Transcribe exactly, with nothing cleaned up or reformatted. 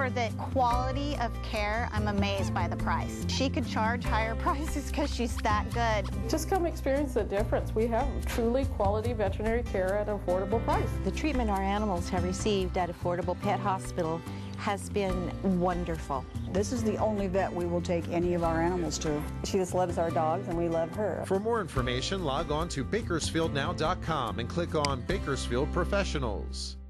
For the quality of care, I'm amazed by the price. She could charge higher prices because she's that good. Just come experience the difference. We have truly quality veterinary care at an affordable price. The treatment our animals have received at Affordable Pet Hospital has been wonderful. This is the only vet we will take any of our animals to. She just loves our dogs and we love her. For more information, log on to bakersfield now dot com and click on Bakersfield Professionals.